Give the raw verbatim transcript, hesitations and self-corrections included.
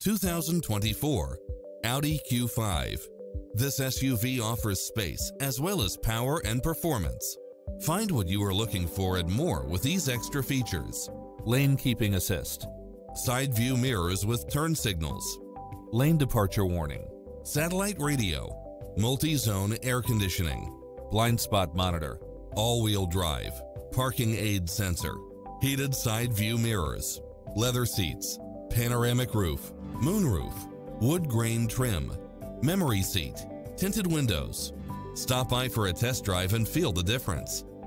two thousand twenty-four Audi Q five. This S U V offers space as well as power and performance. Find what you are looking for and more with these extra features: lane keeping assist, side view mirrors with turn signals, lane departure warning, satellite radio, multi-zone air conditioning, blind spot monitor, all-wheel drive, parking aid sensor, heated side view mirrors, leather seats, panoramic roof, moonroof, wood grain trim, memory seat, tinted windows. Stop by for a test drive and feel the difference.